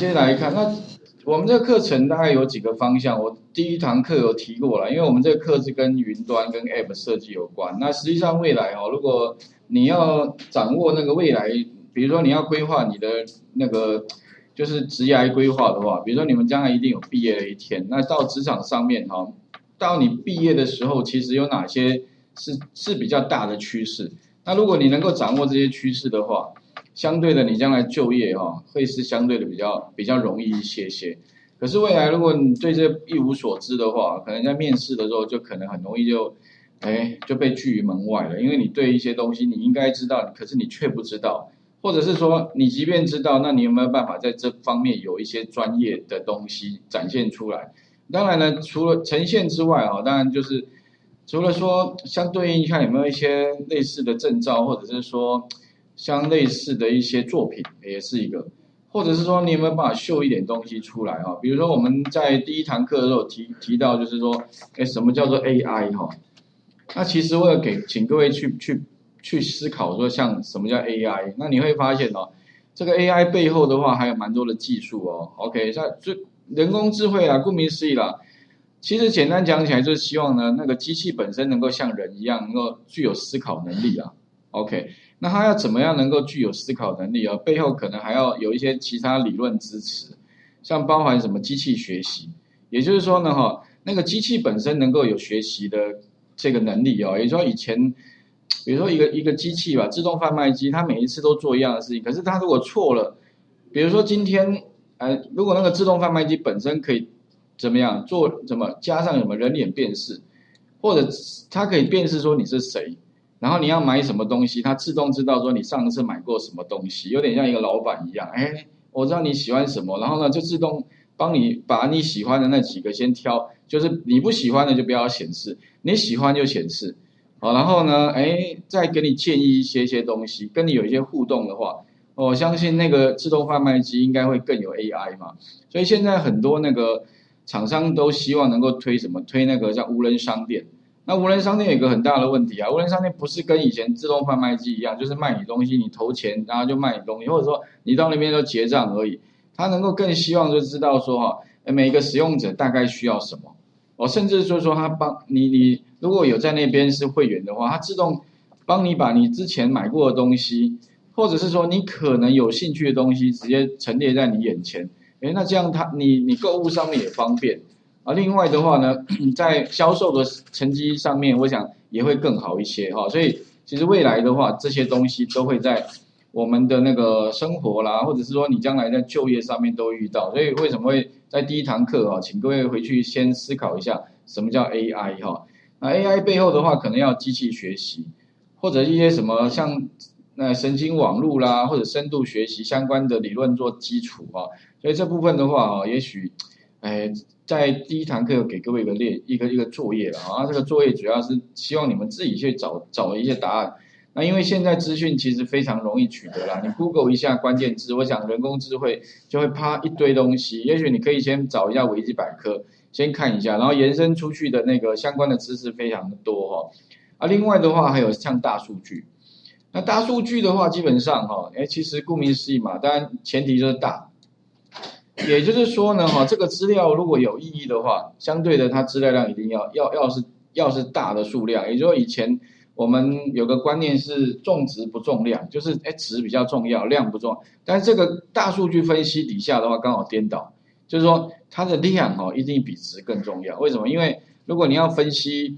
接下来看，那我们这个课程大概有几个方向。我第一堂课有提过了，因为我们这个课是跟云端、跟 App 设计有关。那实际上未来如果你要掌握那个未来，比如说你要规划你的那个就是职业规划的话，比如说你们将来一定有毕业的一天，那到职场上面到你毕业的时候，其实有哪些是比较大的趋势？那如果你能够掌握这些趋势的话，相对的，你将来就业会是相对的比较容易一些。可是未来如果你对这一无所知的话，可能在面试的时候就可能很容易就被拒于门外了，因为你对一些东西你应该知道，可是你却不知道，或者是说你即便知道，那你有没有办法在这方面有一些专业的东西展现出来？当然呢，除了呈现之外当然就是除了说相对应看有没有一些类似的证照，或者是说相类似的一些作品也是一个，或者是说你有没有办法秀一点东西出来比如说我们在第一堂课的时候提到，就是说什么叫做 AI 那其实我有请各位去思考说像什么叫 AI， 那你会发现这个 AI 背后的话还有蛮多的技术OK， 那就人工智慧顾名思义啦，其实简单讲起来就是希望呢那个机器本身能够像人一样能够具有思考能力OK， 那它要怎么样能够具有思考能力背后可能还要有一些其他理论支持，像包含什么机器学习，也就是说呢那个机器本身能够有学习的这个能力也就是说以前比如说一个机器吧，自动贩卖机，它每一次都做一样的事情，可是它如果错了，比如说今天如果那个自动贩卖机本身可以怎么样加上什么人脸辨识，或者它可以辨识说你是谁，然后你要买什么东西，它自动知道说你上次买过什么东西，有点像一个老板一样，我知道你喜欢什么，然后呢就自动帮你把你喜欢的那几个先挑，就是你不喜欢的就不要显示，你喜欢就显示然后呢再给你建议一些东西，跟你有一些互动的话，我相信那个自动贩卖机应该会更有 AI 嘛。所以现在很多那个厂商都希望能够推那个叫无人商店。那无人商店有一个很大的问题无人商店不是跟以前自动贩卖机一样，就是卖你东西，你投钱然后就卖你东西，或者说你到那边就结账而已。它能够更希望就知道说每一个使用者大概需要什么甚至就是说它帮你如果有在那边是会员的话，它自动帮你把你之前买过的东西，或者是说你可能有兴趣的东西直接陈列在你眼前，那这样你购物上面也方便另外的话呢，在销售的成绩上面，我想也会更好一些所以其实未来的话，这些东西都会在我们的那个生活啦，或者是说你将来在就业上面都遇到。所以为什么会在第一堂课请各位回去先思考一下什么叫 AI 那 AI 背后的话，可能要机器学习，或者一些什么像神经网络啦，或者深度学习相关的理论做基础所以这部分的话也许在第一堂课有给各位一个作业了这个作业主要是希望你们自己去找一些答案。那因为现在资讯其实非常容易取得啦，你 Google 一下关键字，我想人工智慧就会啪一堆东西，也许你可以先找一下维基百科，先看一下，然后延伸出去的那个相关的知识非常的多另外的话还有像大数据，那大数据的话基本上其实顾名思义嘛，当然前提就是大，也就是说呢这个资料如果有意义的话，相对的它资料量一定要是大的数量，也就是说以前我们有个观念是重质不重量，就是质比较重要，量不重要。但是这个大数据分析底下的话刚好颠倒，就是说它的量一定比质更重要。为什么？因为如果你要分析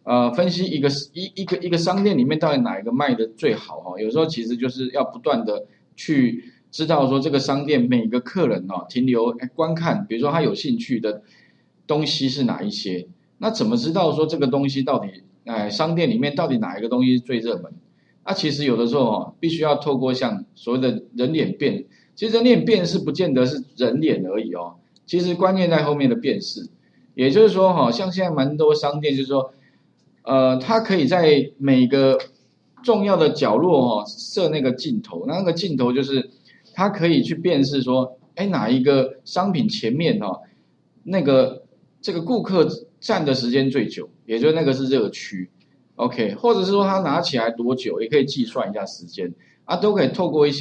一个商店里面到底哪一个卖的最好有时候其实就是要不断的去知道说这个商店每个客人停留观看，比如说他有兴趣的东西是哪一些，那怎么知道说这个东西到底商店里面到底哪一个东西是最热门？其实有的时候必须要透过像所谓的人脸辨，其实人脸辨识不见得是人脸而已其实关键在后面的辨识。也就是说像现在蛮多商店就是说它可以在每个重要的角落设那个镜头，那个镜头就是它可以去辨识说哪一个商品前面这个顾客站的时间最久，也就是那个是热区 OK， 或者是说他拿起来多久也可以计算一下时间都可以透过一些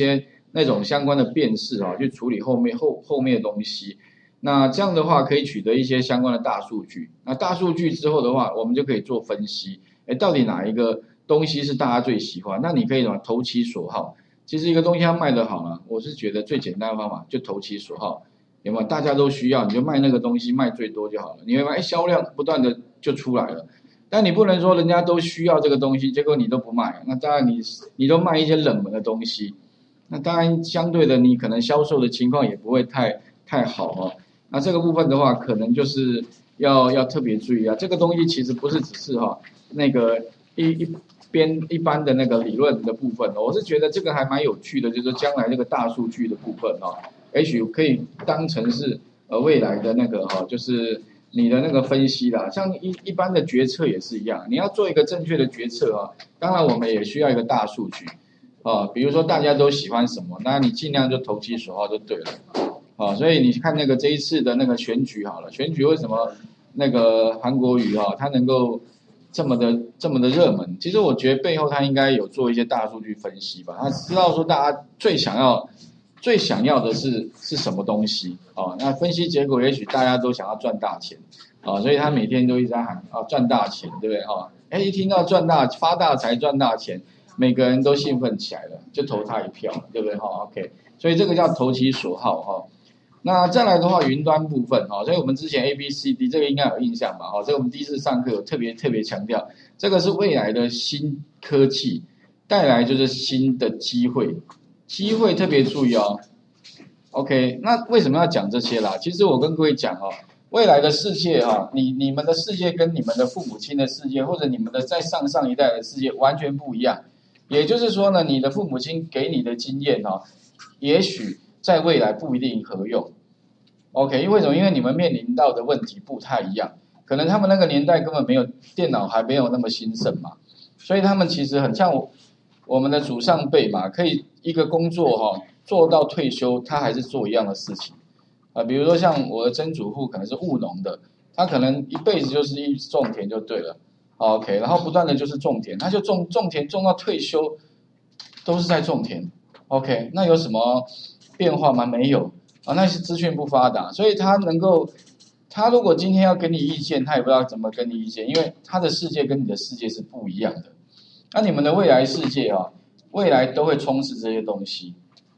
那种相关的辨识去处理后面的东西。那这样的话可以取得一些相关的大数据。那大数据之后的话，我们就可以做分析，到底哪一个东西是大家最喜欢？那你可以什么投其所好。其实一个东西要卖得好呢，我是觉得最简单的方法就投其所好，有没有？大家都需要，你就卖那个东西，卖最多就好了。你会发现销量不断的就出来了。但你不能说人家都需要这个东西，结果你都不卖，那当然你都卖一些冷门的东西，那当然相对的你可能销售的情况也不会太好。那这个部分的话，可能就是要特别注意啊。这个东西其实不是只是那个一般的那个理论的部分，我是觉得这个还蛮有趣的，就是说将来这个大数据的部分也许可以当成是未来的那个就是你的那个分析啦。像一般的决策也是一样，你要做一个正确的决策当然我们也需要一个大数据比如说大家都喜欢什么，那你尽量就投其所好就对了所以你看那个这一次的那个选举好了，选举为什么那个韩国瑜他能够这么的热门？其实我觉得背后他应该有做一些大数据分析吧，他知道说大家最想要的是什么东西那分析结果也许大家都想要赚大钱所以他每天都一直在喊赚大钱，对不对一听到发大财赚大钱，每个人都兴奋起来了，就投他一票，对不对OK， 所以这个叫投其所好那再来的话，云端部分所以我们之前 ABCD 这个应该有印象吧这个我们第一次上课有特别强调，这个是未来的新科技带来就是新的机会特别注意OK， 那为什么要讲这些啦？其实我跟各位讲未来的世界你们的世界跟你们的父母亲的世界，或者你们的在上一代的世界完全不一样。也就是说呢，你的父母亲给你的经验也许在未来不一定合用。OK， 因为什么？因为你们面临到的问题不太一样，可能他们那个年代根本没有电脑，还没有那么兴盛嘛，所以他们其实很像我们的祖上辈嘛，可以一个工作做到退休，他还是做一样的事情比如说像我的曾祖父可能是务农的，他可能一辈子就是一直种田就对了OK， 然后不断的就是种田，他就种田种到退休都是在种田 OK， 那有什么变化吗？没有那些资讯不发达，所以他如果今天要给你意见，他也不知道怎么跟你意见，因为他的世界跟你的世界是不一样的。那你们的未来世界未来都会充斥这些东西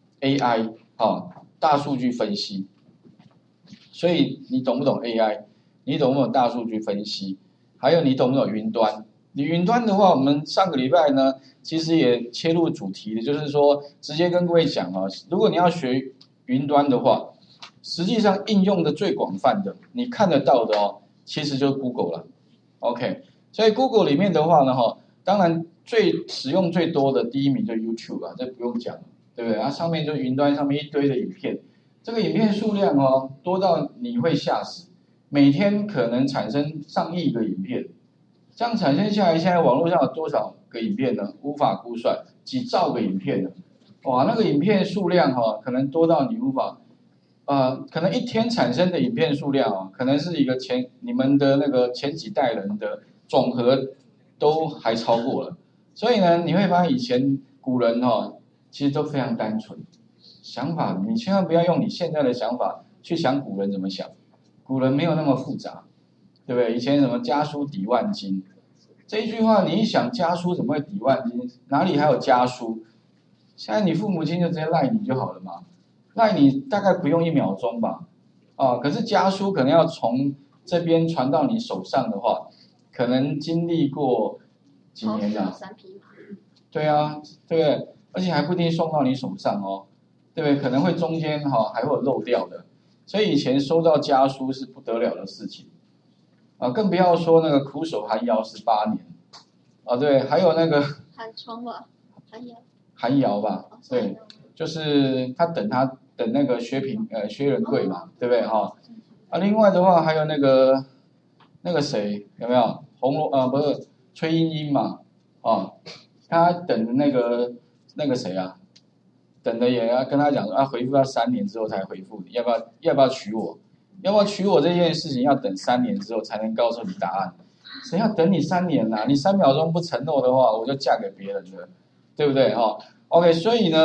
，AI 大数据分析。所以你懂不懂 AI？ 你懂不懂大数据分析？还有你懂不懂云端？你云端的话，我们上个礼拜呢，其实也切入主题的，就是说直接跟各位讲如果你要学云端的话，实际上应用的最广泛的，你看得到的其实就是 Google 了 ，OK， 所以 Google 里面的话呢，当然使用最多的第一名就是 YouTube 这不用讲，对不对？它上面就云端上面一堆的影片，这个影片数量多到你会吓死，每天可能产生上亿个影片，这样产生下来，现在网络上有多少个影片呢？无法估算，几兆个影片呢。哇，那个影片数量可能多到你无法，可能一天产生的影片数量可能是一个你们的那个前几代人的总和都还超过了。所以呢，你会发现以前古人其实都非常单纯，想法你千万不要用你现在的想法去想古人怎么想，古人没有那么复杂，对不对？以前什么家书抵万金，这一句话你一想家书怎么会抵万金？哪里还有家书？现在你父母亲就直接赖你就好了嘛，赖你大概不用1秒钟吧，可是家书可能要从这边传到你手上的话，可能经历过几年的 3匹马。 对啊，对不对？而且还不一定送到你手上对不对？可能会中间还会有漏掉的，所以以前收到家书是不得了的事情更不要说那个苦守寒窑18年对，还有那个寒窗吧， 寒窑吧，对，就是他等那个薛仁贵嘛，对不对另外的话还有那个谁有没有不是崔莺莺嘛他等那个谁等的也要跟他讲回复要3年之后才回复你，要不要娶我？要不要娶我这件事情要等3年之后才能告诉你答案，谁要等你3年你3秒钟不承诺的话，我就嫁给别人了，对不对OK， 所以呢，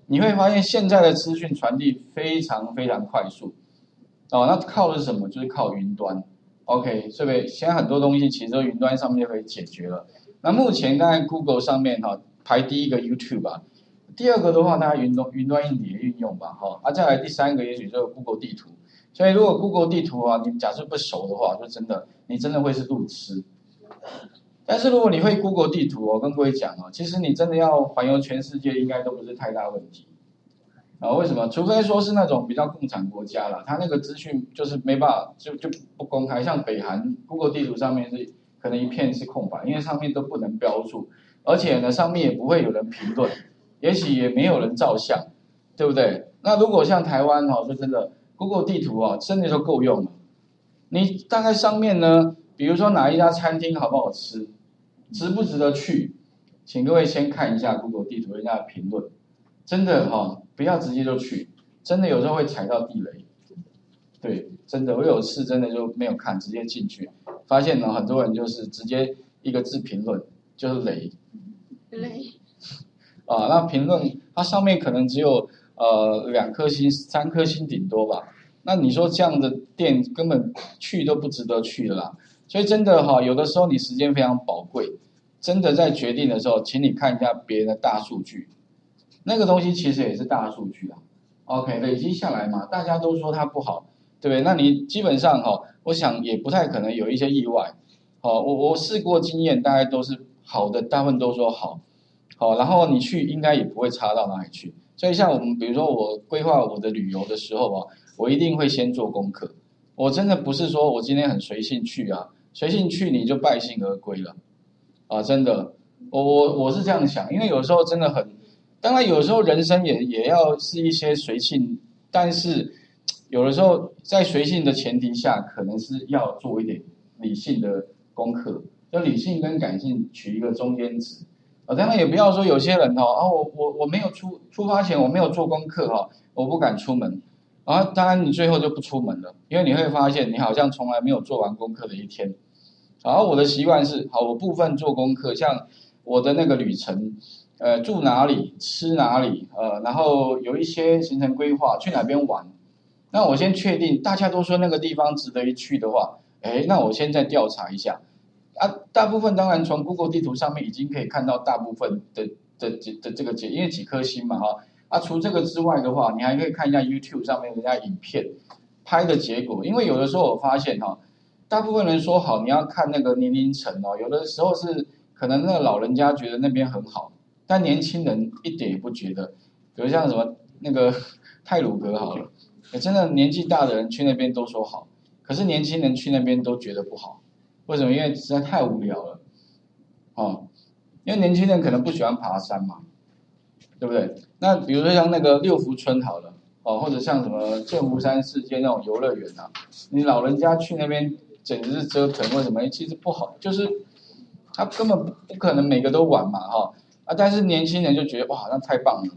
你会发现现在的资讯传递非常非常快速，哦，那靠的是什么？就是靠云端。OK， 所以现在很多东西其实都云端上面就可以解决了。那目前当然 Google 上面哈排第一个 YouTube 吧，第二个的话大概云端硬体的运用吧，哈，再来第三个也许就是 Google 地图。所以如果 Google 地图啊，你假设不熟的话，就你真的会是路痴。但是如果你会 Google 地图，我跟各位讲哦，其实你真的要环游全世界，应该都不是太大问题。为什么？除非说是那种比较共产国家啦，它那个资讯就是没办法，就不公开。像北韩 Google 地图上面是可能一片是空白，因为上面都不能标注，而且呢上面也不会有人评论，也许也没有人照相，对不对？那如果像台湾说真的 ，Google 地图真的就够用了。你大概上面呢，比如说哪一家餐厅好不好吃？值不值得去？请各位先看一下 Google 地图人家的评论，真的不要直接就去，真的有时候会踩到地雷。对，真的，我有次真的就没有看，直接进去，发现呢很多人就是直接一个字评论就是雷。 雷。 那评论它上面可能只有2颗星、3颗星顶多吧。那你说这样的店根本去都不值得去的啦。所以真的有的时候你时间非常宝贵，真的在决定的时候，请你看一下别人的大数据，那个东西其实也是大数据啊。OK， 累积下来嘛，大家都说它不好，对不对？那你基本上我想也不太可能有一些意外。我试过经验，大概都是好的，大部分都说好，然后你去应该也不会差到哪里去。所以像我们比如说我规划我的旅游的时候我一定会先做功课。我真的不是说我今天很随性去随性去你就败兴而归了真的，我是这样想，因为有时候真的当然有时候人生也要是一些随性，但是有的时候在随性的前提下，可能是要做一点理性的功课，就理性跟感性取一个中间值当然也不要说有些人我没有出发前我没有做功课我不敢出门。当然你最后就不出门了，因为你会发现你好像从来没有做完功课的一天。我的习惯是我部分做功课，像我的那个旅程，住哪里，吃哪里，然后有一些行程规划，去哪边玩。那我先确定大家都说那个地方值得一去的话，那我先再调查一下。大部分当然从 Google 地图上面已经可以看到大部分的这个因为几颗星嘛除这个之外的话，你还可以看一下 YouTube 上面人家影片拍的结果。因为有的时候我发现大部分人说好，你要看那个年龄层有的时候是可能那个老人家觉得那边很好，但年轻人一点也不觉得。比如像什么那个太鲁阁好了，真的年纪大的人去那边都说好，可是年轻人去那边都觉得不好。为什么？因为实在太无聊了因为年轻人可能不喜欢爬山嘛，对不对？那比如说像那个六福村好了或者像什么剑湖山世界那种游乐园你老人家去那边简直是折腾。为什么？其实不好，就是他根本不可能每个都玩嘛但是年轻人就觉得哇，那太棒了。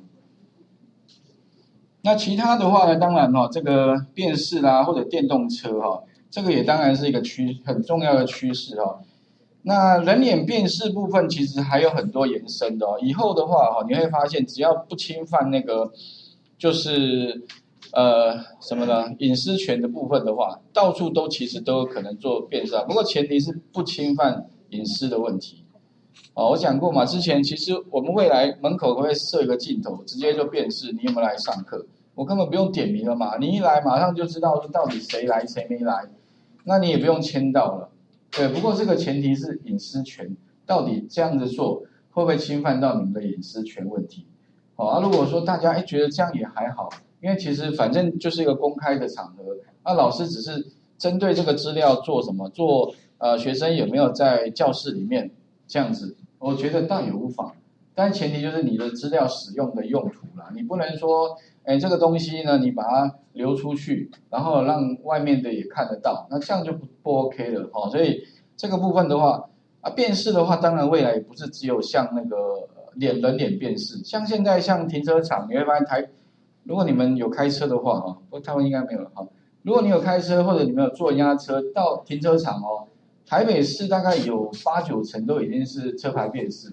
那其他的话呢，当然这个便士啦或者电动车这个也当然是一个很重要的趋势那人脸辨识部分其实还有很多延伸的以后的话你会发现只要不侵犯那个就是什么呢隐私权的部分的话，到处其实都有可能做辨识不过前提是不侵犯隐私的问题我讲过嘛，之前其实我们未来门口会设一个镜头，直接就辨识你有没有来上课，我根本不用点名了嘛，你一来马上就知道到底谁来谁没来，那你也不用签到了。对，不过这个前提是隐私权，到底这样子做会不会侵犯到你们的隐私权问题？如果说大家觉得这样也还好，因为其实反正就是一个公开的场合，老师只是针对这个资料做什么，做学生有没有在教室里面这样子，我觉得倒也无妨。但前提就是你的资料使用的用途啦，你不能说这个东西呢你把它流出去，然后让外面的也看得到，那这样就不 OK 了所以这个部分的话辨识的话，当然未来也不是只有像那个人脸辨识，像现在像停车场你会发现如果你们有开车的话不过台湾应该没有了如果你有开车或者你们有坐人家车到停车场台北市大概有8-9成都已经是车牌辨识了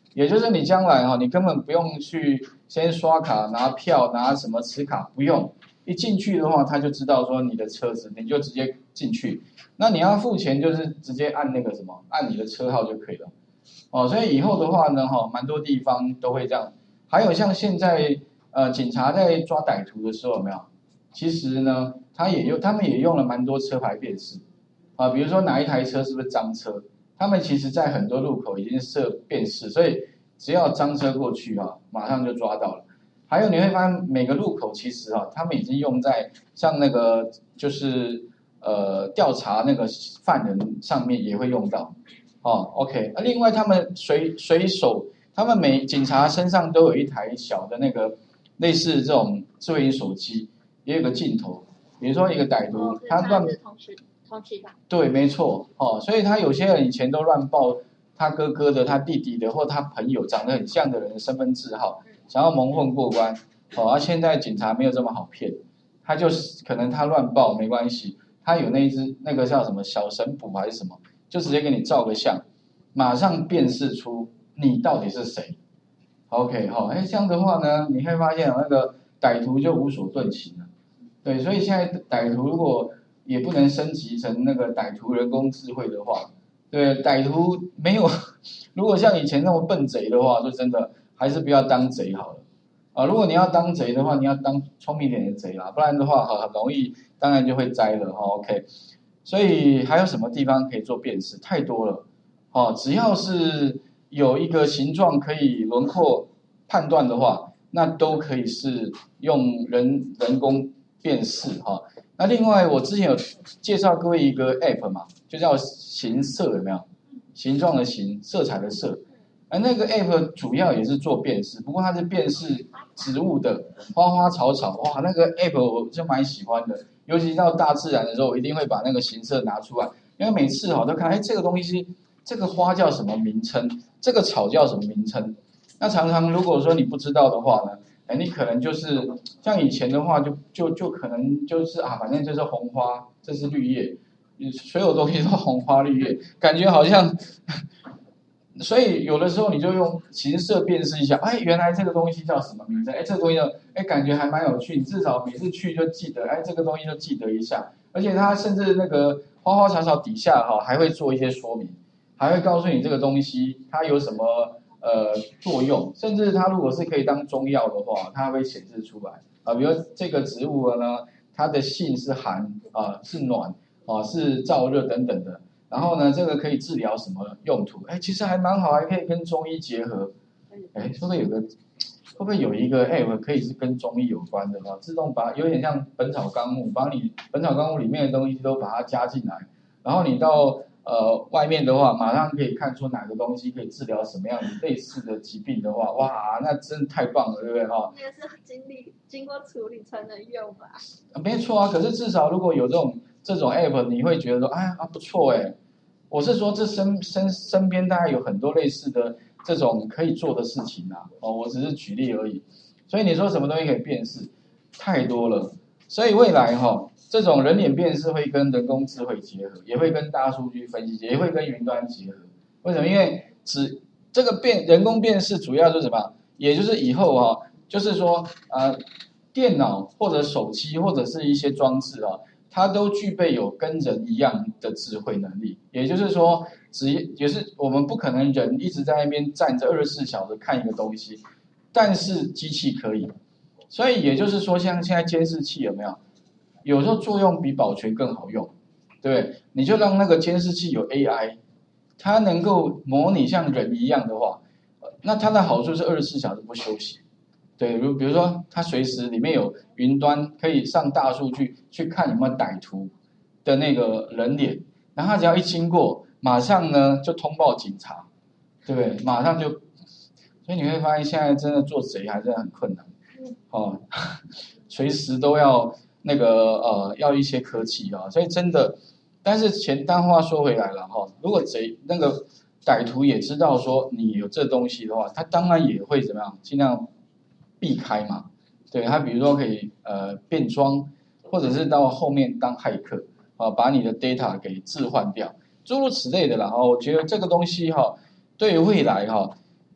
也就是你将来你根本不用去先刷卡拿票拿什么持卡，不用，一进去的话，他就知道说你的车子，你就直接进去。那你要付钱，就是直接按那个什么，按你的车号就可以了。所以以后的话呢，蛮多地方都会这样。还有像现在警察在抓歹徒的时候有没有？其实呢，他们也用了蛮多车牌辨识比如说哪一台车是不是赃车，他们其实在很多路口已经设辨识，所以只要赃车过去马上就抓到了。还有你会发现每个路口其实他们已经用在像那个就是调查那个犯人上面也会用到。OK， 另外他们随手，他们警察身上都有一台小的那个类似这种智慧型手机，也有个镜头。比如说一个歹徒，他乱通缉犯， 对，没错所以他有些人以前都乱报他哥哥的、他弟弟的或他朋友长得很像的人的身份证号，想要蒙混过关现在警察没有这么好骗，他就是可能他乱报没关系，他有那个叫什么小神捕还是什么。就直接给你照个相，马上辨识出你到底是谁。OK， 这样的话呢，你会发现那个歹徒就无所遁形了。对，所以现在歹徒如果也不能升级成那个歹徒人工智慧的话，对，歹徒没有，如果像以前那么笨贼的话，就真的还是不要当贼好了。如果你要当贼的话，你要当聪明点的贼啦，不然的话很容易，当然就会栽了。OK。所以还有什么地方可以做辨识？太多了，只要是有一个形状可以轮廓判断的话，那都可以是用人工辨识那另外我之前有介绍各位一个 app 嘛，就叫形色，有没有？形状的形，色彩的色。那个 app 主要也是做辨识，不过它是辨识植物的花花草草，哇，那个 app 我就蛮喜欢的。尤其到大自然的时候，我一定会把那个形色拿出来，因为每次都看，这个东西，这个花叫什么名称，这个草叫什么名称。那常常如果说你不知道的话呢，你可能就是像以前的话就可能就是反正就是红花，这是绿叶，所有东西都红花绿叶，感觉好像。所以有的时候你就用形色辨识一下，原来这个东西叫什么名字？这个东西感觉还蛮有趣，你至少每次去就记得，这个东西就记得一下。而且它甚至那个花花草草底下还会做一些说明，还会告诉你这个东西它有什么作用，甚至它如果是可以当中药的话，它会显示出来比如这个植物呢，它的性是寒是暖是燥热等等的。然后呢，这个可以治疗什么用途？其实还蛮好，还可以跟中医结合。会不会有一个 app 可以是跟中医有关的自动有点像本草纲目，把你本草纲目里面的东西都把它加进来，然后你到外面的话，马上可以看出哪个东西可以治疗什么样的类似的疾病的话，哇，那真的太棒了，对不对那个是经过处理才能用吧？ 没错可是至少如果有这种 app， 你会觉得说，不错我是说这身边大概有很多类似的这种可以做的事情我只是举例而已。所以你说什么东西可以辨识，太多了。所以未来这种人脸辨识会跟人工智慧结合，也会跟大数据分析，也会跟云端结合。为什么？因为这个人工辨识主要就是什么？也就是以后就是说电脑或者手机或者是一些装置它都具备有跟人一样的智慧能力，也就是说，也是我们不可能人一直在那边站着24小时看一个东西，但是机器可以。所以也就是说，像现在监视器有没有？有时候作用比保全更好用，对不对？你就让那个监视器有 AI， 它能够模拟像人一样的话，那它的好处是24小时不休息。对，比如说它随时里面有云端，可以上大数据去看有没有歹徒的那个人脸，然后他只要一经过，马上呢就通报警察，对不对？马上就，所以你会发现现在真的做贼还是很困难，随时都要那个要一些科技所以真的，但是单话说回来了如果那个歹徒也知道说你有这东西的话，他当然也会怎么样，尽量避开嘛。对，他比如说可以变装，或者是到后面当骇客把你的 data 给置换掉，诸如此类的啦我觉得这个东西对于未来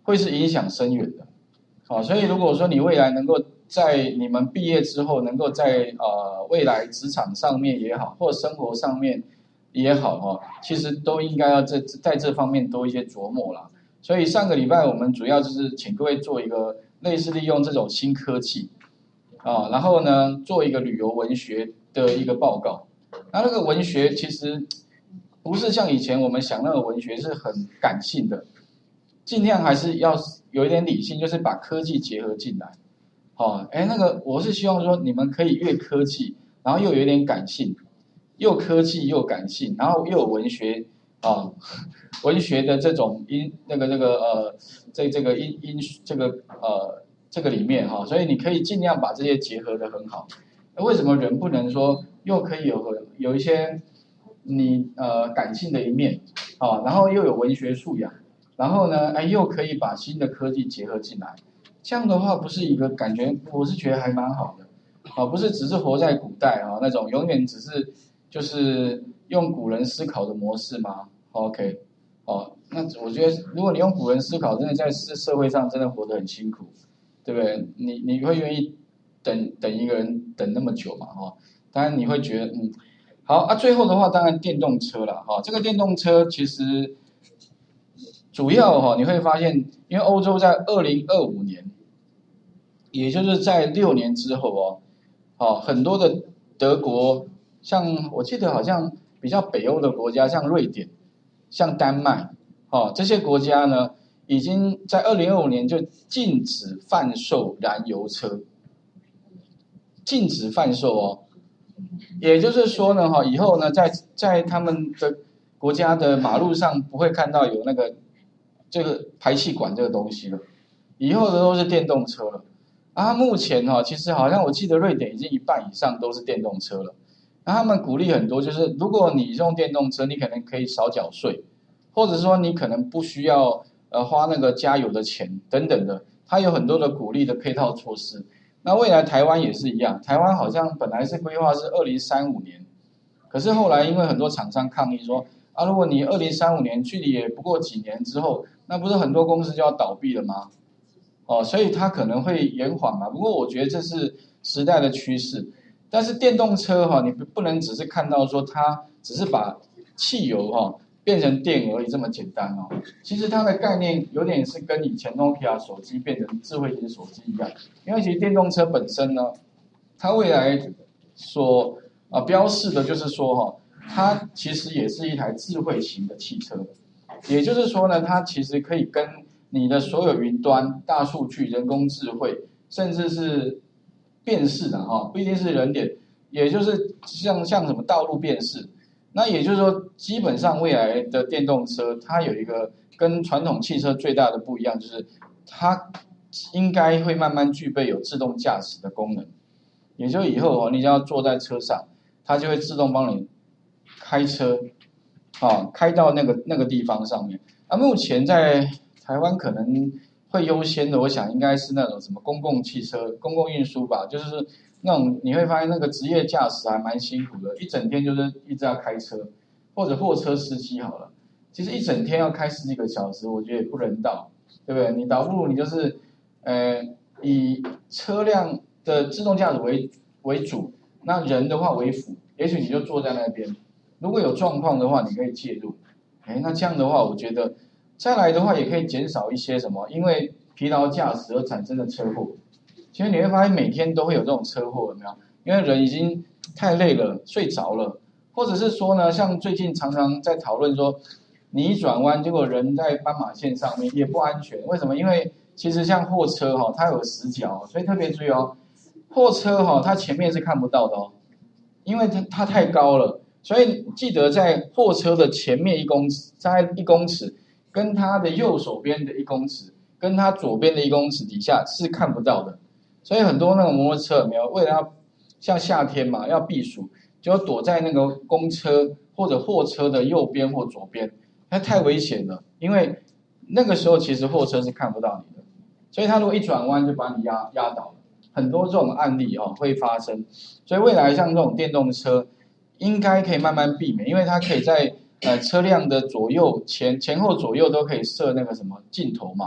会是影响深远的。好，所以如果说你未来能够在你们毕业之后，能够在未来职场上面也好，或生活上面也好哈，其实都应该要在这方面多一些琢磨啦。所以上个礼拜我们主要就是请各位做一个类似利用这种新科技然后呢做一个旅游文学的一个报告。那个文学其实不是像以前我们想那个文学是很感性的，尽量还是要有一点理性，就是把科技结合进来。那个我是希望说你们可以越科技，然后又有一点感性，又科技又感性，然后又有文学文学的这种这个里面所以你可以尽量把这些结合得很好。为什么人不能说又可以有一些你感性的一面然后又有文学素养，然后呢又可以把新的科技结合进来，这样的话不是一个感觉，我是觉得还蛮好的不是只是活在古代那种永远只是就是用古人思考的模式吗 ？OK 那我觉得如果你用古人思考，真的在社会上真的活得很辛苦，对不对？你会愿意等一个人等那么久嘛当然你会觉得好最后的话当然电动车了这个电动车其实主要你会发现，因为欧洲在2025年，也就是在6年之后很多的德国，像我记得好像比较北欧的国家，像瑞典、像丹麦这些国家呢，已经在2025年就禁止贩售燃油车，禁止贩售也就是说呢以后呢在他们的国家的马路上不会看到有那个这个排气管这个东西了，以后的都是电动车了目前其实好像我记得瑞典已经1半以上都是电动车了。他们鼓励很多，就是如果你用电动车，你可能可以少缴税，或者说你可能不需要花那个加油的钱等等的，它有很多的鼓励的配套措施。那未来台湾也是一样，台湾好像本来是规划是2035年，可是后来因为很多厂商抗议说如果你2035年距离也不过几年之后，那不是很多公司就要倒闭了吗？所以它可能会延缓嘛。不过我觉得这是时代的趋势。但是电动车你不能只是看到说它只是把汽油变成电而已这么简单其实它的概念有点是跟以前 Nokia 手机变成智慧型手机一样。因为其实电动车本身呢，它未来所标示的就是说它其实也是一台智慧型的汽车。也就是说呢，它其实可以跟你的所有云端、大数据、人工智慧，甚至是辨识的不一定是人脸，也就是像什么道路辨识。那也就是说，基本上未来的电动车，它有一个跟传统汽车最大的不一样，就是它应该会慢慢具备有自动驾驶的功能。也就以后你只要坐在车上，它就会自动帮你开车开到那个地方上面。目前在台湾可能会优先的，我想应该是那种什么公共汽车、公共运输吧，就是那种你会发现那个职业驾驶还蛮辛苦的，一整天就是一直要开车，或者货车司机好了，其实一整天要开10几个小时，我觉得也不人道，对不对？你倒不如你就是以车辆的自动驾驶为主，那人的话为辅，也许你就坐在那边，如果有状况的话，你可以介入。那这样的话，我觉得再来的话也可以减少一些什么，因为疲劳驾驶而产生的车祸。其实你会发现每天都会有这种车祸，有没有？因为人已经太累了，睡着了，或者是说呢，像最近常常在讨论说，你一转弯，结果人在斑马线上面也不安全。为什么？因为其实像货车它有死角，所以特别注意货车它前面是看不到的因为它太高了。所以记得在货车的前面1公尺，大概1公尺，跟它的右手边的1公尺，跟它左边的1公尺底下是看不到的。所以很多那种摩托车有没有为了要像夏天嘛要避暑，就躲在那个公车或者货车的右边或左边，那太危险了。因为那个时候其实货车是看不到你的，所以它如果一转弯就把你压倒了。很多这种案例会发生。所以未来像这种电动车应该可以慢慢避免，因为它可以在车辆的左右前后左右都可以设那个什么镜头嘛，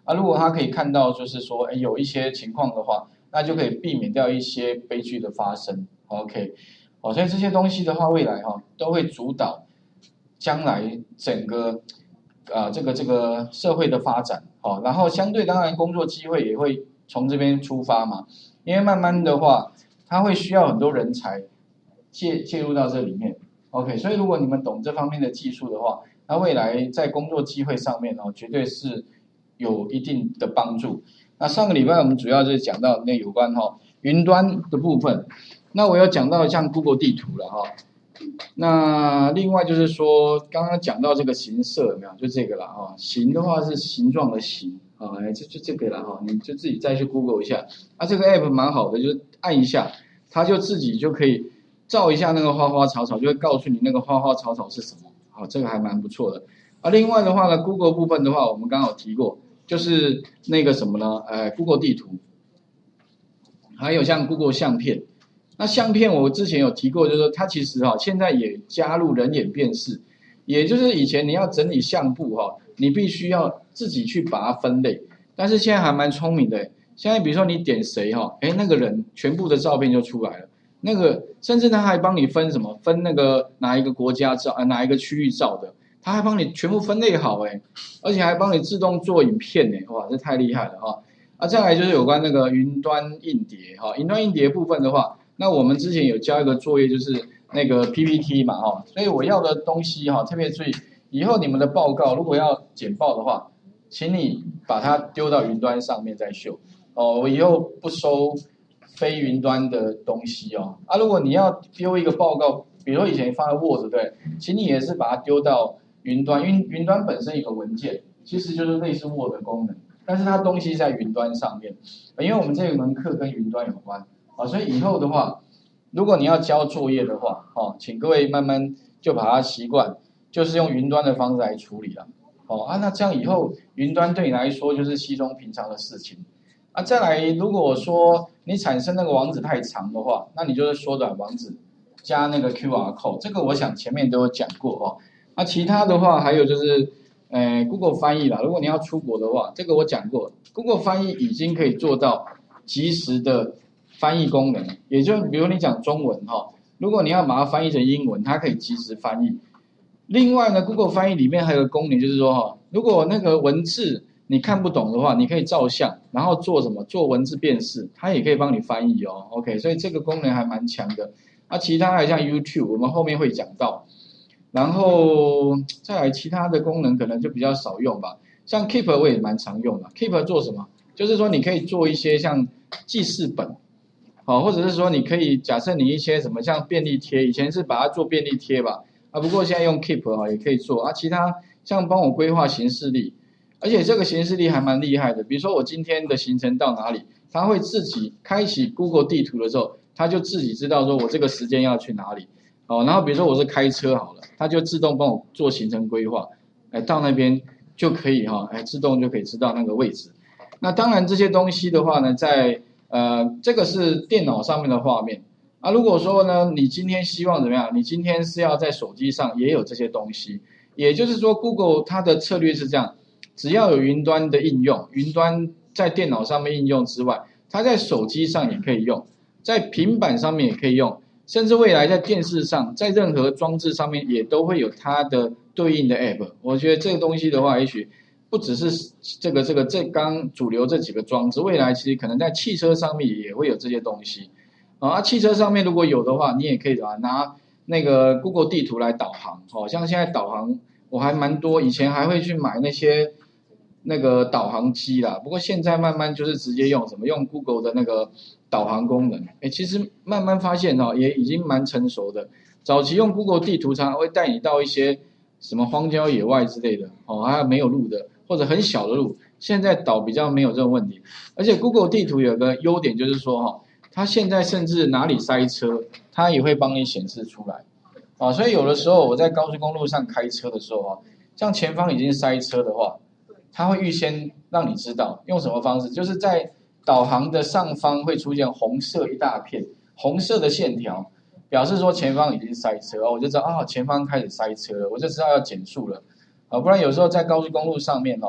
啊，如果他可以看到就是说，有一些情况的话，那就可以避免掉一些悲剧的发生。OK， 所以这些东西的话，未来都会主导将来整个这个社会的发展。然后相对当然工作机会也会从这边出发嘛，因为慢慢的话，它会需要很多人才介入到这里面。OK， 所以如果你们懂这方面的技术的话，那未来在工作机会上面绝对是有一定的帮助。那上个礼拜我们主要就是讲到那有关云端的部分，那我有讲到像 Google 地图了那另外就是说刚刚讲到这个形色有没有？就这个啦形的话是形状的形就这个啦你就自己再去 Google 一下。这个 app 蛮好的，就是按一下，它就自己就可以照一下那个花花草草，就会告诉你那个花花草草是什么。这个还蛮不错的。另外的话呢 ，Google 部分的话，我们刚刚有提过，就是那个什么呢？Google 地图，还有像 Google 相片。那相片我之前有提过，就是说它其实现在也加入人眼辨识，也就是以前你要整理相簿你必须要自己去把它分类，但是现在还蛮聪明的。现在比如说你点谁那个人全部的照片就出来了。那个甚至他还帮你分什么？分那个哪一个国家照哪一个区域照的，他还帮你全部分类好而且还帮你自动做影片哇，这太厉害了再来就是有关那个云端硬碟云端硬碟部分的话，那我们之前有交一个作业，就是那个 PPT 嘛所以我要的东西特别注意，以后你们的报告如果要简报的话，请你把它丢到云端上面再秀我以后不收非云端的东西如果你要丢一个报告，比如说以前放在 Word 对，请你也是把它丢到云端，因为云端本身有个文件，其实就是类似 Word 的功能，但是它东西在云端上面，因为我们这门课跟云端有关所以以后的话，如果你要交作业的话请各位慢慢就把它习惯，就是用云端的方式来处理了那这样以后云端对你来说就是稀松平常的事情再来，如果说你产生那个网址太长的话，那你就是缩短网址，加那个 QR code， 这个我想前面都有讲过其他的话还有就是Google 翻译啦，如果你要出国的话，这个我讲过 ，Google 翻译已经可以做到即时的翻译功能，也就比如你讲中文如果你要把它翻译成英文，它可以即时翻译。另外呢 ，Google 翻译里面还有个功能，就是说如果那个文字你看不懂的话，你可以照相，然后做什么？做文字辨识，它也可以帮你翻译OK， 所以这个功能还蛮强的。其他还像 YouTube， 我们后面会讲到。然后再来其他的功能可能就比较少用吧。像 Keep 我也蛮常用的。Keep 做什么？就是说你可以做一些像记事本，或者是说你可以假设你一些什么像便利贴，以前是把它做便利贴吧，不过现在用 Keep 也可以做其他像帮我规划行事历。而且这个行事历还蛮厉害的，比如说我今天的行程到哪里，它会自己开启 Google 地图的时候，它就自己知道说我这个时间要去哪里然后比如说我是开车好了，它就自动帮我做行程规划，到那边就可以自动就可以知道那个位置。那当然这些东西的话呢，在这个是电脑上面的画面如果说呢你今天希望怎么样，你今天是要在手机上也有这些东西，也就是说 Google 它的策略是这样。只要有云端的应用，云端在电脑上面应用之外，它在手机上也可以用，在平板上面也可以用，甚至未来在电视上，在任何装置上面也都会有它的对应的 App。我觉得这个东西的话，也许不只是这刚主流这几个装置，未来其实可能在汽车上面也会有这些东西汽车上面如果有的话，你也可以拿那个 Google 地图来导航像现在导航我还蛮多，以前还会去买那个导航机啦，不过现在慢慢就是直接用用 Google 的那个导航功能。其实慢慢发现也已经蛮成熟的。早期用 Google 地图常常会带你到一些什么荒郊野外之类的还有没有路的或者很小的路，现在导比较没有这种问题。而且 Google 地图有个优点就是说它现在甚至哪里塞车，它也会帮你显示出来所以有的时候我在高速公路上开车的时候像前方已经塞车的话，它会预先让你知道用什么方式，就是在导航的上方会出现红色一大片，红色的线条，表示说前方已经塞车我就知道前方开始塞车了，我就知道要减速了不然有时候在高速公路上面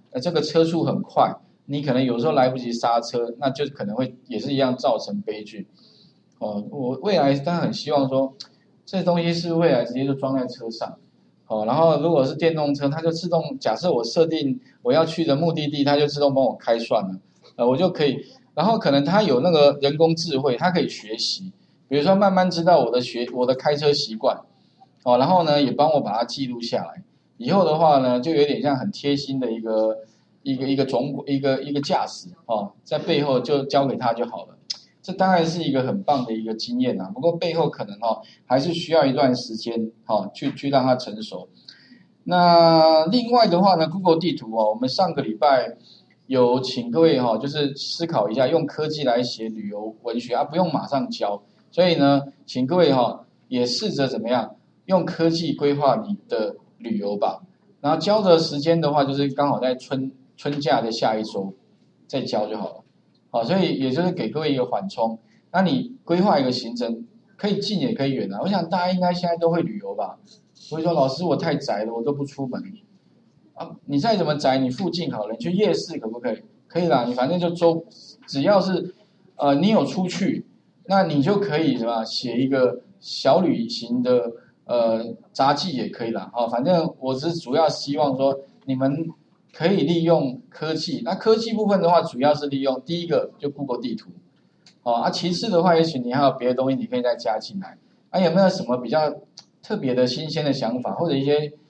这个车速很快，你可能有时候来不及刹车，那就可能会也是一样造成悲剧。我未来当然很希望说，这东西是未来直接就装在车上，然后如果是电动车，它就自动，假设我设定我要去的目的地，它就自动帮我开算了，我就可以，然后可能它有那个人工智慧，它可以学习，比如说慢慢知道我的开车习惯，然后呢也帮我把它记录下来，以后的话呢就有点像很贴心的一个驾驶在背后就交给他就好了。这当然是一个很棒的一个经验不过背后可能还是需要一段时间去让它成熟。那另外的话呢 ，Google 地图我们上个礼拜有请各位就是思考一下，用科技来写旅游文学不用马上教，所以呢，请各位也试着怎么样用科技规划你的旅游吧。然后教的时间的话，就是刚好在春假的下一周再教就好了。所以也就是给各位一个缓冲。那你规划一个行程，可以近也可以远我想大家应该现在都会旅游吧。不会说老师我太宅了，我都不出门你再怎么宅，你附近好了，你去夜市可不可以？可以啦，你反正就只要是你有出去，那你就可以写一个小旅行的杂记也可以啦。反正我是主要希望说你们可以利用科技。那科技部分的话，主要是利用第一个就 Google 地图其次的话，也许你还有别的东西你可以再加进来有没有什么比较特别的新鲜的想法，或者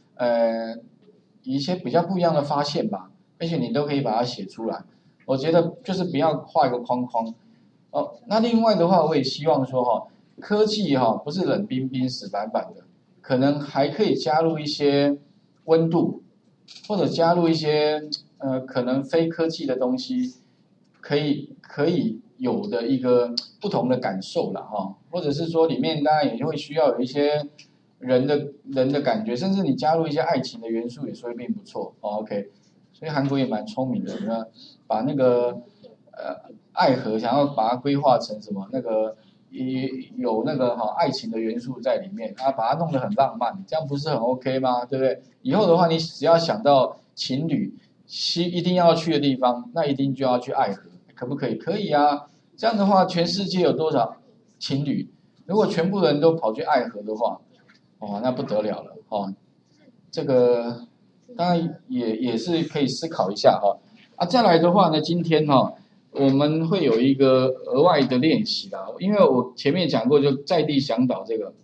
一些比较不一样的发现吧，而且你都可以把它写出来。我觉得就是不要画一个框框那另外的话，我也希望说科技不是冷冰冰死板板的，可能还可以加入一些温度，或者加入一些可能非科技的东西，可以有的一个不同的感受啦或者是说里面当然也会需要有一些人的感觉，甚至你加入一些爱情的元素也说不定不错OK。所以韩国也蛮聪明的，把那个爱河想要把它规划成什么那个有那个爱情的元素在里面把它弄得很浪漫，这样不是很 OK 吗？对不对？以后的话，你只要想到情侣一定要去的地方，那一定就要去爱河，可不可以？可以啊。这样的话，全世界有多少情侣？如果全部人都跑去爱河的话，那不得了了这个当然也是可以思考一下再来的话呢，今天我们会有一个额外的练习啦，因为我前面讲过，就在地向导这个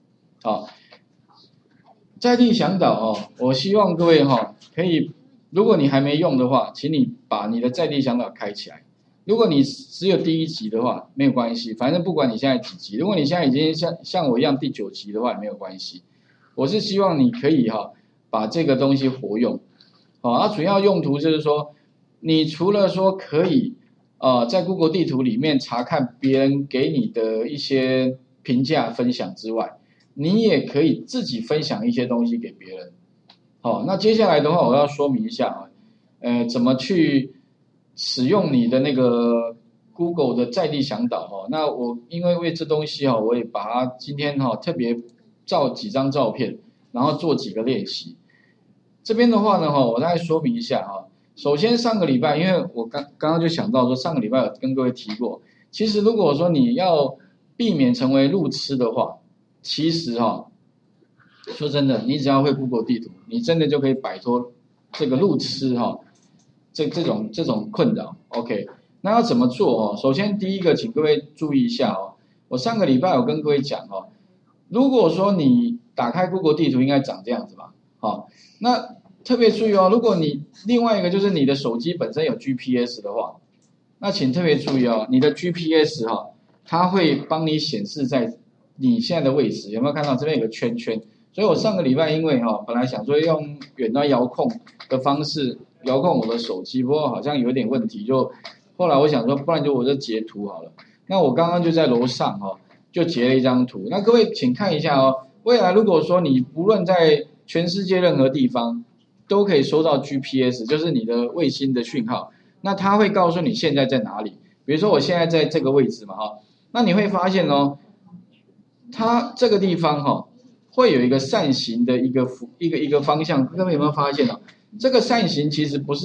在地向导我希望各位可以，如果你还没用的话，请你把你的在地向导开起来。如果你只有第1集的话，没有关系，反正不管你现在几集，如果你现在已经像我一样第9集的话，也没有关系。我是希望你可以把这个东西活用主要用途就是说，你除了说可以在 Google 地图里面查看别人给你的一些评价分享之外，你也可以自己分享一些东西给别人那接下来的话，我要说明一下怎么去使用你的那个 Google 的在地向导那我因为这东西我也把它今天特别照几张照片，然后做几个练习。这边的话呢我大概说明一下首先上个礼拜，因为我刚刚就想到说上个礼拜有跟各位提过，其实如果说你要避免成为路痴的话，其实说真的，你只要会 Google 地图，你真的就可以摆脱这个路痴这种困扰 OK。 那要怎么做首先第一个请各位注意一下我上个礼拜有跟各位讲如果说你打开 Google 地图应该长这样子吧那特别注意如果你另外一个就是你的手机本身有 GPS 的话，那请特别注意你的 GPS 它会帮你显示在你现在的位置，有没有看到这边有个圈圈？所以我上个礼拜因为本来想说用远端遥控的方式遥控我的手机，不过好像有点问题，就后来我想说不然就我就截图好了。那我刚刚就在楼上就截了一张图。那各位请看一下未来如果说你不论在全世界任何地方都可以收到 GPS， 就是你的卫星的讯号，那它会告诉你现在在哪里。比如说我现在在这个位置嘛那你会发现它这个地方会有一个扇形的一个方向，各位有没有发现这个扇形其实不是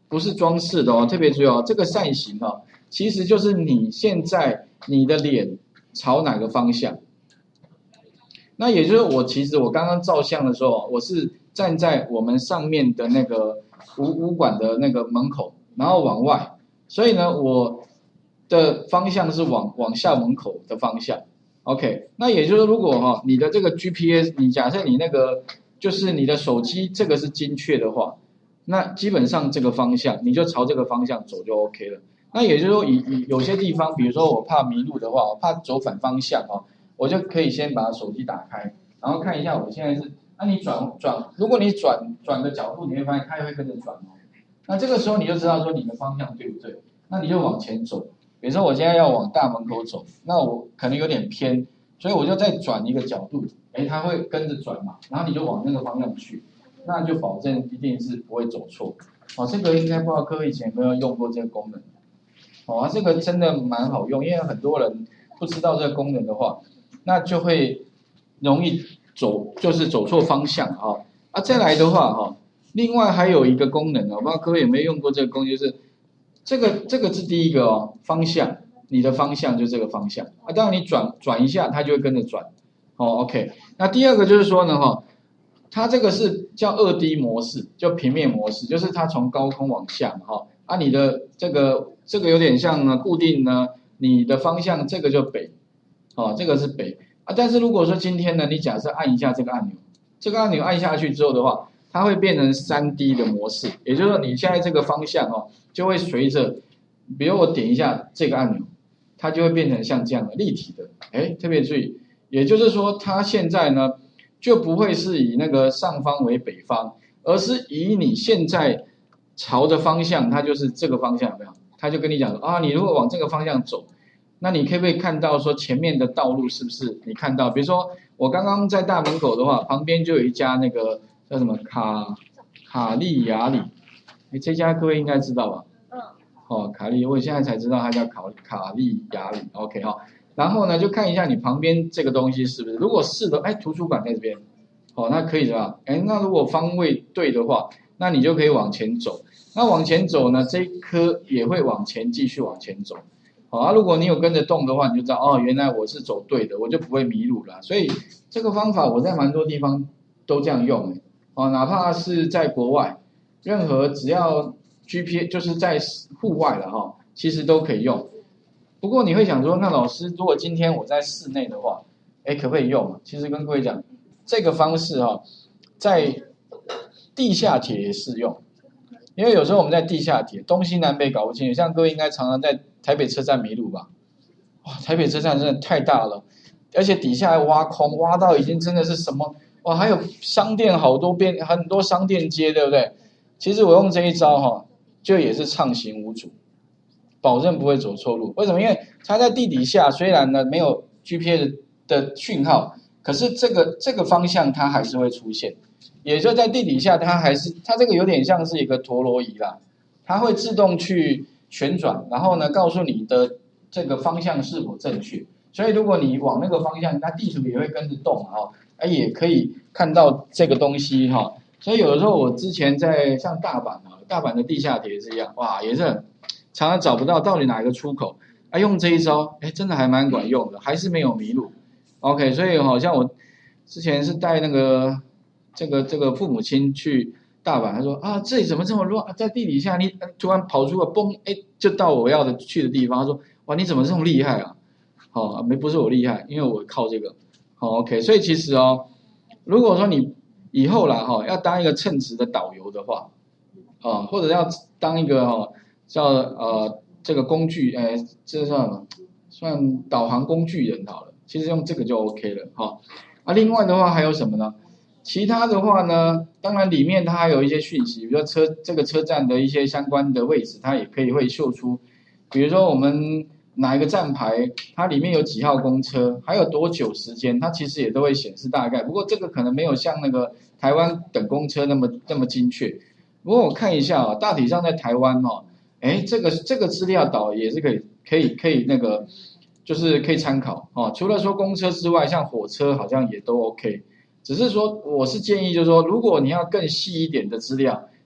不是装饰的哦，特别注意哦，这个扇形哦，其实就是你现在你的脸朝哪个方向。那也就是其实我刚刚照相的时候，我是站在我们上面的那个武馆的那个门口，然后往外，所以呢，我的方向是往下门口的方向。OK， 那也就是如果你的这个 GPS， 你假设你那个就是你的手机这个是精确的话，那基本上这个方向你就朝这个方向走就 OK 了。那也就是说以有些地方，比如说我怕迷路的话，我怕走反方向我就可以先把手机打开，然后看一下我现在是，那你如果你转个角度，你会发现它也会跟着转哦。那这个时候你就知道说你的方向对不对，那你就往前走。比如说我现在要往大门口走，那我可能有点偏，所以我就再转一个角度，它会跟着转嘛，然后你就往那个方向去，那就保证一定是不会走错。这个应该不知道各位以前有没有用过这个功能，这个真的蛮好用，因为很多人不知道这个功能的话，那就会容易就是走错方向再来的话另外还有一个功能我不知道各位有没有用过这个功能，就是这个是第一个方向，你的方向就这个方向当然你转一下，它就会跟着转OK。那第二个就是说呢它这个是叫2D 模式，就平面模式，就是它从高空往下嘛你的这个有点像固定呢，你的方向这个就北这个是北但是如果说今天呢，你假设按一下这个按钮，这个按钮按下去之后的话，它会变成3D 的模式，也就是说你现在这个方向就会随着，比如我点一下这个按钮，它就会变成像这样的立体的，特别注意，也就是说它现在呢就不会是以那个上方为北方，而是以你现在朝的方向，它就是这个方向，有没有？它就跟你讲说你如果往这个方向走，那你可不可以看到说前面的道路是不是你看到？比如说我刚刚在大门口的话，旁边就有一家那个叫什么卡利亚里，这家各位应该知道吧？卡利，我现在才知道它叫卡利亚里 ，OK 然后呢，就看一下你旁边这个东西是不是，如果是的，图书馆在这边，那可以的吧？那如果方位对的话，那你就可以往前走。那往前走呢，这一颗也会往前继续往前走。如果你有跟着动的话，你就知道原来我是走对的，我就不会迷路了。所以这个方法我在蛮多地方都这样用哪怕是在国外，任何只要 GPS 就是在户外了其实都可以用。不过你会想说，那老师，如果今天我在室内的话，可不可以用？其实跟各位讲，这个方式在地下铁也适用，因为有时候我们在地下铁东西南北搞不清楚，像各位应该常常在台北车站迷路吧？台北车站真的太大了，而且底下还挖空，挖到已经真的是什么还有商店好多边，很多商店街，对不对？其实我用这一招就也是畅行无阻，保证不会走错路。为什么？因为它在地底下，虽然呢没有 GPS 的讯号，可是这个方向它还是会出现。也就在地底下，它这个有点像是一个陀螺仪啦，它会自动去旋转，然后呢告诉你的这个方向是否正确。所以如果你往那个方向，它地图也会跟着动也可以看到这个东西所以有的时候我之前在像大阪的地下铁也是一样，也是很常常找不到到底哪一个出口用这一招真的还蛮管用的，还是没有迷路。OK， 所以好像我之前是带那个这个父母亲去大阪，他说这里怎么这么乱，在地底下你突然跑出个嘣就到我要的去的地方。他说哇，你怎么这么厉害啊？不是我厉害，因为我靠这个OK。所以其实如果说你以后啦要当一个称职的导游的话或者要当一个叫这个工具这算什么？算导航工具人好了，其实用这个就 OK 了另外的话还有什么呢？其他的话呢，当然里面它还有一些讯息，比如说这个车站的一些相关的位置，它也会秀出，比如说我们哪一个站牌，它里面有几号公车，还有多久时间，它其实也都会显示大概。不过这个可能没有像那个台湾等公车那么精确。不过我看一下大体上在台湾这个资料导也是可以那个就是可以参考除了说公车之外，像火车好像也都 OK。只是说我是建议就是说，如果你要更细一点的资料，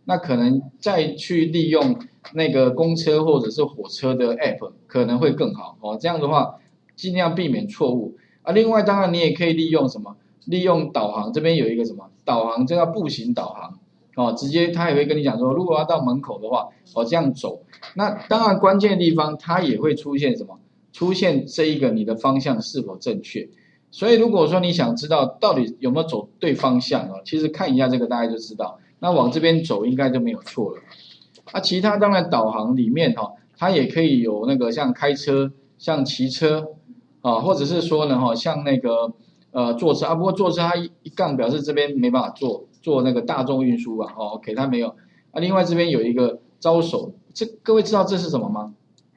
那可能再去利用那个公车或者是火车的 app 可能会更好哦。这样的话，尽量避免错误啊。另外，当然你也可以利用什么？利用导航，这边有一个什么导航，这叫步行导航哦。直接他也会跟你讲说，如果要到门口的话，哦这样走。那当然关键的地方，它也会出现什么？出现这一个你的方向是否正确。所以如果说你想知道到底有没有走对方向哦，其实看一下这个大概就知道。那往这边走应该就没有错了。啊，其他当然导航里面哈，它也可以有那个像开车、像骑车啊，或者是说呢哈，像那个坐车啊。不过坐车它一杠表示这边没办法做那个大众运输啊。哦 ，OK， 它没有。啊，另外这边有一个招手，各位知道这是什么吗？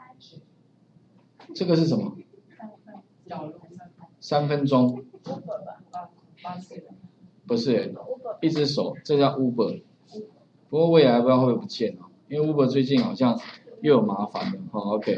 这个是什么？3分钟。不是，一只手，这叫 Uber。不过未来不知道会不会不见哦，因为 Uber 最近好像又有麻烦了。OK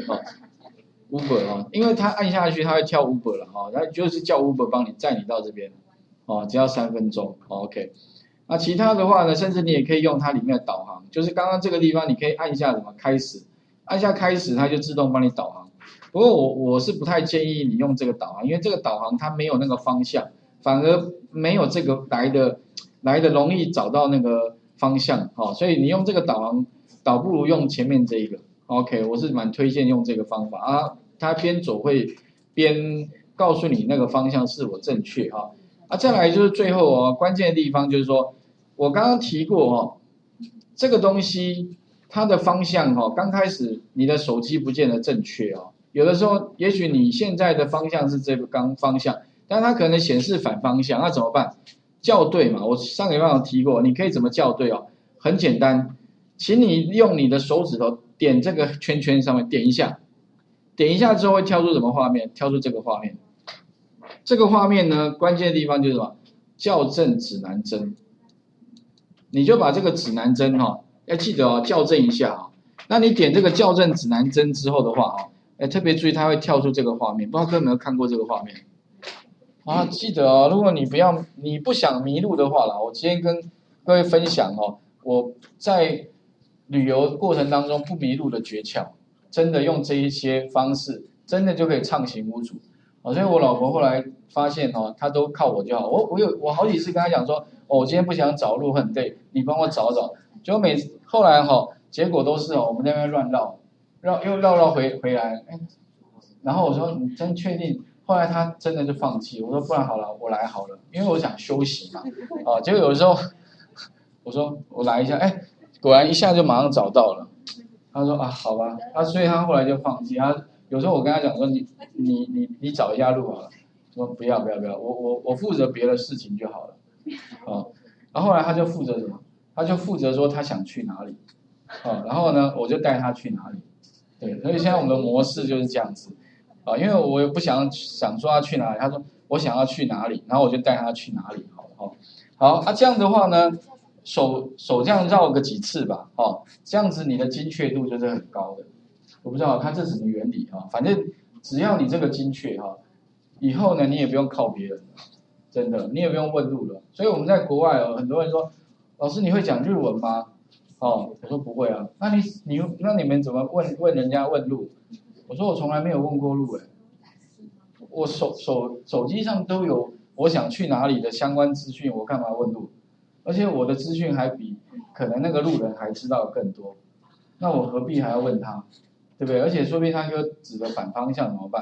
Uber 因为它按下去它会跳 Uber 了它就是叫 Uber 帮你载你到这边只要3分钟。OK， 那其他的话呢，甚至你也可以用它里面的导航，就是刚刚这个地方你可以按一下什么开始，按下开始它就自动帮你导航。不过我是不太建议你用这个导航，因为这个导航它没有那个方向，反而没有这个来的容易找到那个方向所以你用这个导航倒不如用前面这一个。OK， 我是蛮推荐用这个方法啊，它边走会边告诉你那个方向是否正确再来就是最后关键的地方就是说，我刚刚提过这个东西它的方向刚开始你的手机不见得正确有的时候也许你现在的方向是这个方向，但它可能显示反方向，那怎么办？校对嘛，我上个礼拜有提过，你可以怎么校对很简单，请你用你的手指头点这个圈圈上面点一下，点一下之后会跳出什么画面？跳出这个画面。这个画面呢，关键的地方就是什么？校正指南针。你就把这个指南针要记得校正一下那你点这个校正指南针之后的话特别注意它会跳出这个画面，不知道各位有没有看过这个画面？记得如果你不想迷路的话啦，我今天跟各位分享我在旅游过程当中不迷路的诀窍，真的用这一些方式，真的就可以畅行无阻所以我老婆后来发现她都靠我就好。我好几次跟她讲说，我今天不想找路很累，你帮我找找。结果后来结果都是我们在那边乱又绕回来然后我说你真确定？后来他真的就放弃，我说不然好了，我来好了，因为我想休息嘛结果有的时候我说我来一下果然一下就马上找到了。他说好吧所以他后来就放弃。有时候我跟他讲说你找一下路好了，说不要，我负责别的事情就好了然后后来他就负责什么？他就负责说他想去哪里然后呢我就带他去哪里。对，所以现在我们的模式就是这样子因为我也不想说他去哪里，他说我想要去哪里，然后我就带他去哪里好这样的话呢，手这样绕个几次吧这样子你的精确度就是很高的。我不知道看这是什么原理反正只要你这个精确以后呢你也不用靠别人了，真的你也不用问路了。所以我们在国外很多人说，老师你会讲日文吗？我说不会啊。那你们怎么问人家问路？我说我从来没有问过路我手机上都有我想去哪里的相关资讯，我干嘛问路？而且我的资讯还比可能那个路人还知道更多，那我何必还要问他，对不对？而且说不定他就指的反方向怎么办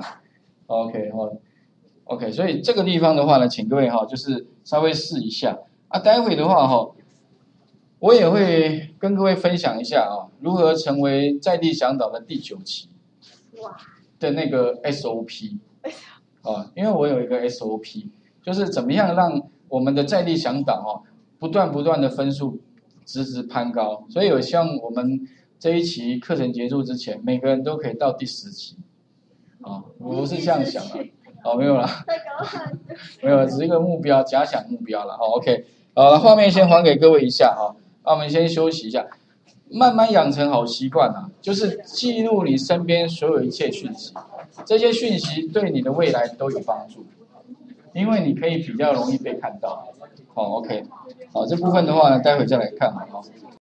？OK 所以这个地方的话呢，请各位就是稍微试一下待会的话我也会跟各位分享一下如何成为在地向导的第9期的那个 SOP 因为我有一个 SOP， 就是怎么样让我们的在地向导不断的分数直攀高，所以我希望我们这一期课程结束之前，每个人都可以到第10期我不是这样想没有啦，没有，只是一个目标，假想目标啦OK， 画面先还给各位一下那我们先休息一下，慢慢养成好习惯就是记录你身边所有一切讯息，这些讯息对你的未来都有帮助，因为你可以比较容易被看到OK， 这部分的话呢，待会再来看